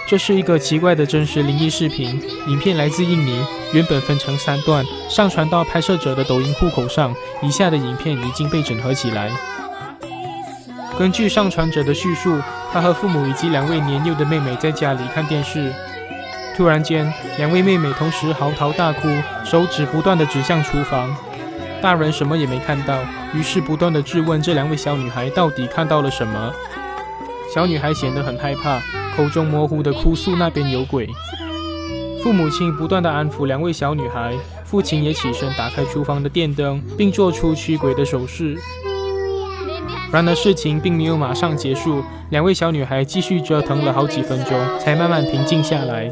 这是一个奇怪的真实灵异视频，影片来自印尼，原本分成3段，上传到拍摄者的抖音户口上。以下的影片已经被整合起来。根据上传者的叙述，他和父母以及2位年幼的妹妹在家里看电视。突然间，2位妹妹同时嚎啕大哭，手指不断地指向厨房。大人什么也没看到，于是不断地质问这2位小女孩到底看到了什么。小女孩显得很害怕，口中模糊地哭诉那边有鬼。父母亲不断地安抚2位小女孩，父亲也起身打开厨房的电灯，并做出驱鬼的手势。然而事情并没有马上结束，2位小女孩继续折腾了好几分钟，才慢慢平静下来。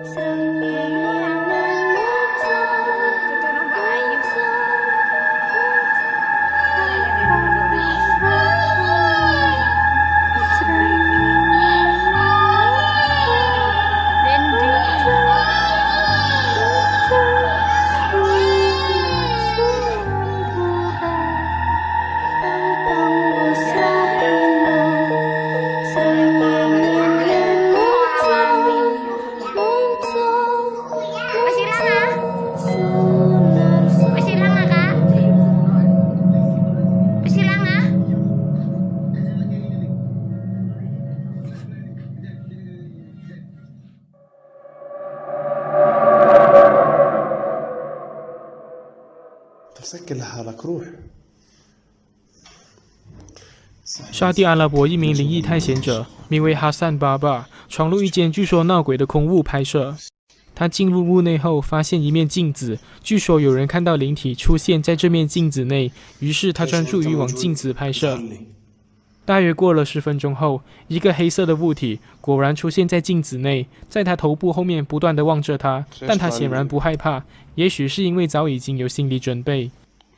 沙地阿拉伯一名灵异探险者名为哈桑巴巴，闯入一间据说闹鬼的空屋拍摄。他进入屋内后，发现一面镜子，据说有人看到灵体出现在这面镜子内，于是他专注于往镜子拍摄。大约过了10分钟后，一个黑色的物体果然出现在镜子内，在他头部后面不断地望着他，但他显然不害怕，也许是因为早已经有心理准备。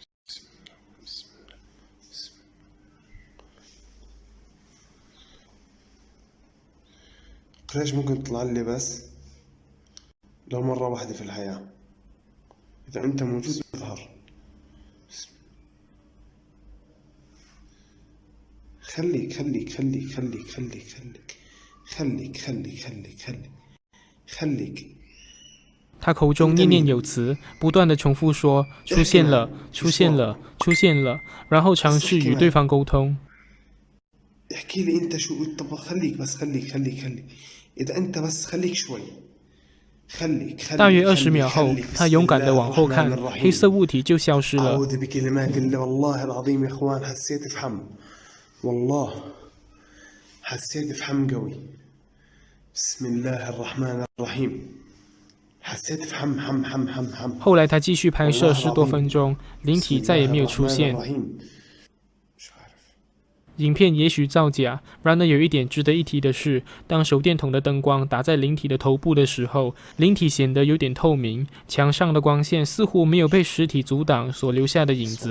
ليش ممكن تطلع لي بس لو مرة واحدة في الحياة إذا أنت موجود اظهر خليك خليك خليك خليك خليك خليك خليك خليك خليك خليك 他口中念念有词，不断地重复说出现了出现了出现了，然后尝试与对方沟通。 احكي لي انت شو طب خليك بس خليك خليك خليك اذا انت بس خليك شوي خليك خليك 大约20秒后，他勇敢地往后看，黑色物体就消失了。 أعوذ بكلمات الله والله العظيم يا إخوان حسيت بفحم والله حسيت بفحم قوي بسم الله الرحمن الرحيم حسيت بفحم حم حم حم حم 后来他继续拍摄10多分钟，灵体再也没有出现。影片也许造假，然而有一点值得一提的是，当手电筒的灯光打在灵体的头部的时候，灵体显得有点透明，墙上的光线似乎没有被实体阻挡所留下的影子。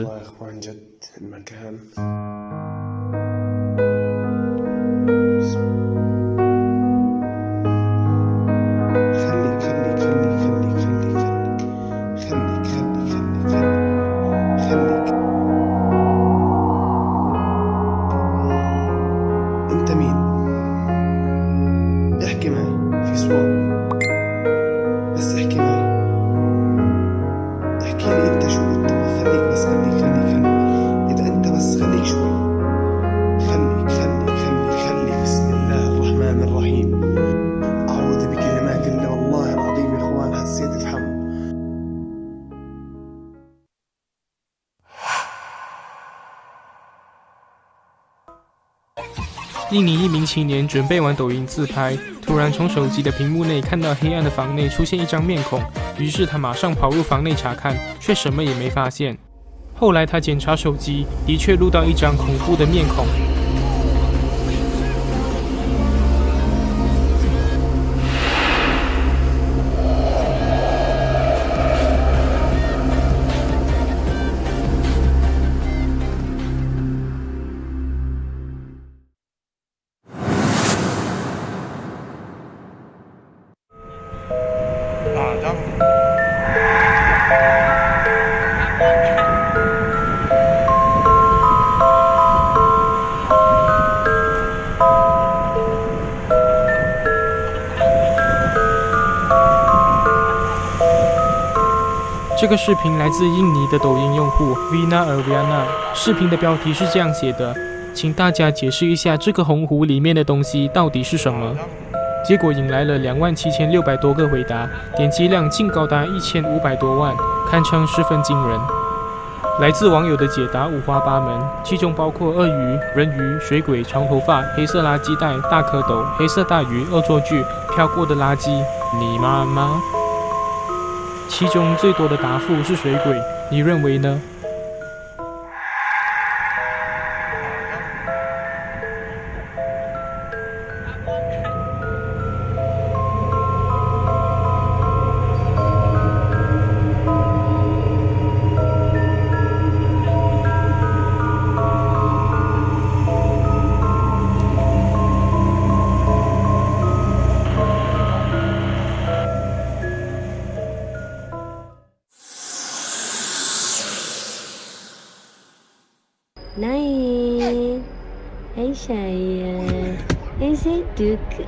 印尼一名青年准备玩抖音自拍，突然从手机的屏幕内看到黑暗的房内出现一张面孔，于是他马上跑入房内查看，却什么也没发现。后来他检查手机，的确录到一张恐怖的面孔。 这个视频来自印尼的抖音用户 Vina Erwiana， 视频的标题是这样写的：请大家解释一下这个红壶里面的东西到底是什么。结果引来了27600多个回答，点击量竟高达1500多万，堪称十分惊人。来自网友的解答五花八门，其中包括鳄鱼、人鱼、水鬼、长头发、黑色垃圾袋、大蝌蚪、黑色大鱼、恶作剧、飘过的垃圾、你妈妈。其中最多的答复是水鬼，你认为呢？ Naik. Hai sayang. Saya duk.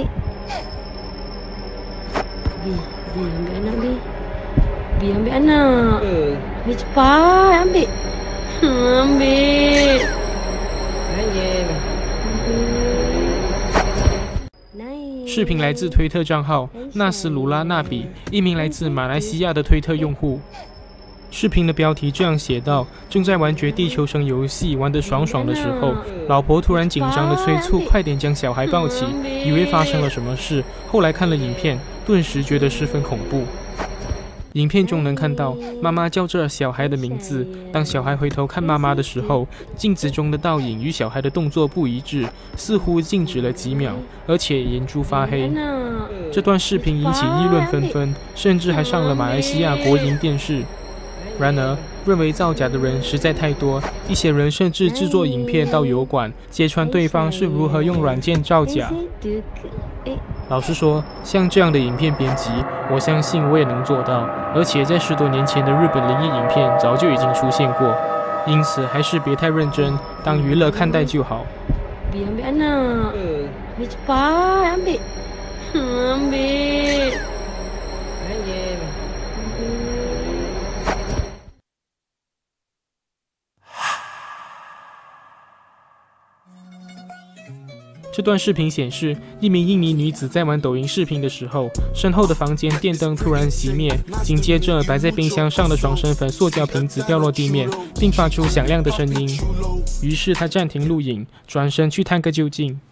Bi ambil anak Bi. Bi ambil anak. Bi cepat ambil. Ambil. Naik. 视频来自推特账号纳斯鲁拉纳比，一名来自马来西亚的推特用户。视频的标题这样写道：正在玩绝地求生游戏玩得爽爽的时候，老婆突然紧张地催促快点将小孩抱起，以为发生了什么事，后来看了影片，顿时觉得十分恐怖。影片中能看到妈妈叫着小孩的名字，当小孩回头看妈妈的时候，镜子中的倒影与小孩的动作不一致，似乎静止了几秒，而且眼珠发黑。这段视频引起议论纷纷，甚至还上了马来西亚国营电视。然而，认为造假的人实在太多，一些人甚至制作影片到油管，揭穿对方是如何用软件造假。老实说，像这样的影片编辑，我相信我也能做到，而且在10多年前的日本灵异影片早就已经出现过，因此还是别太认真，当娱乐看待就好。 Ambil anak. Cepat ambil. Ambil. 这段视频显示，一名印尼女子在玩抖音视频的时候，身后的房间电灯突然熄灭，紧接着摆在冰箱上的爽身粉塑胶瓶子掉落地面，并发出响亮的声音。于是她暂停录影，转身去探个究竟。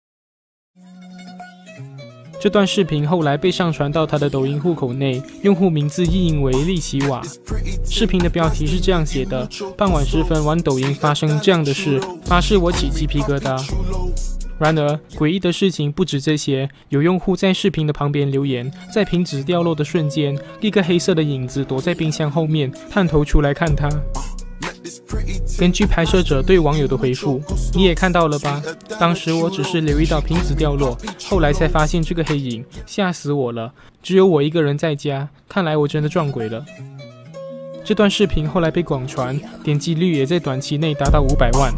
这段视频后来被上传到她的抖音户口内，用户名字译音为利奇瓦。视频的标题是这样写的：傍晚时分玩抖音发生这样的事，发誓我起鸡皮疙瘩。然而，诡异的事情不止这些，有用户在视频的旁边留言，在瓶子掉落的瞬间，一个黑色的影子躲在冰箱后面，探头出来看他。根据拍摄者对网友的回复，你也看到了吧？当时我只是留意到瓶子掉落，后来才发现这个黑影，吓死我了！只有我一个人在家，看来我真的撞鬼了。这段视频后来被广传，点击率也在短期内达到500万。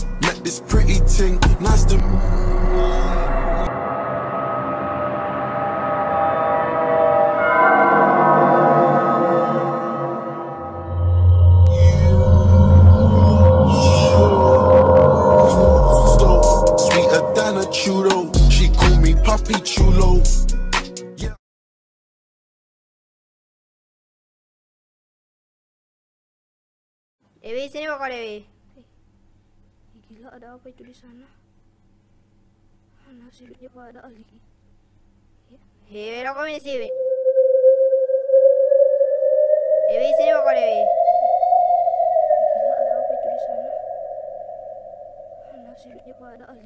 Dewi, sini kok Dewi. Gila, ada apa itu di sana? Mana sih kok ada Ali? Dewi, lo kok ini sih? Dewi, sini kok Dewi. Gila, ada apa itu di sana? Mana sih kok ada Ali?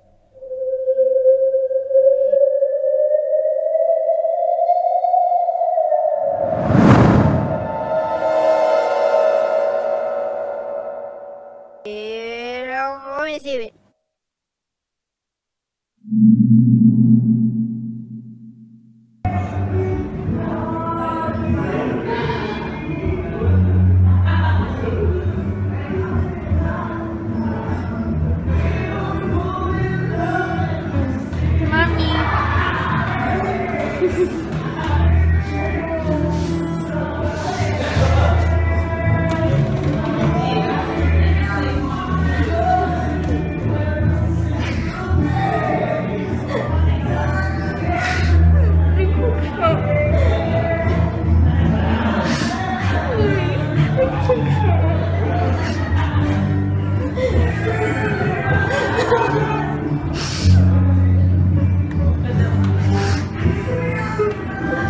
Receive it.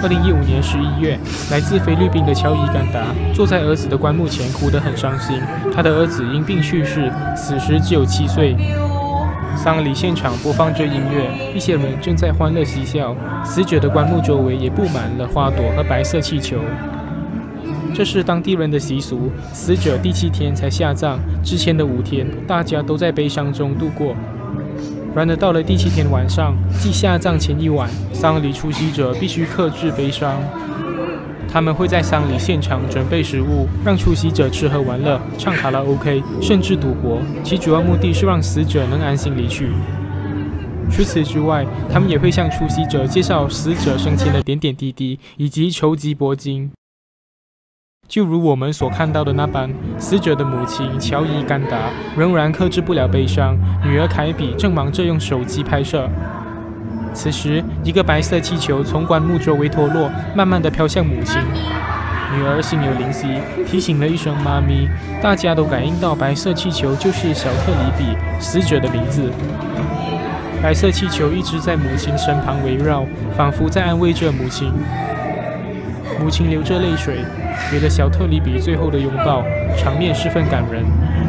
2015年11月，来自菲律宾的乔伊甘达坐在儿子的棺木前，哭得很伤心。他的儿子因病去世，死时只有7岁。丧礼现场播放着音乐，一些人正在欢乐嬉笑。死者的棺木周围也布满了花朵和白色气球。这是当地人的习俗，死者第7天才下葬，之前的5天，大家都在悲伤中度过。然而到了第7天晚上，即下葬前一晚，丧礼出席者必须克制悲伤。他们会在丧礼现场准备食物，让出席者吃喝玩乐、唱卡拉 OK， 甚至赌博。其主要目的是让死者能安心离去。除此之外，他们也会向出席者介绍死者生前的点点滴滴，以及筹集铂金。就如我们所看到的那般，死者的母亲乔伊甘达仍然克制不了悲伤，女儿凯比正忙着用手机拍摄。此时，一个白色气球从棺木周围脱落，慢慢地飘向母亲。女儿心有灵犀，提醒了一声“妈咪”，大家都感应到白色气球就是小特里比，死者的名字。白色气球一直在母亲身旁围绕，仿佛在安慰着母亲。母亲流着泪水，给了小特里比最后的拥抱，场面十分感人。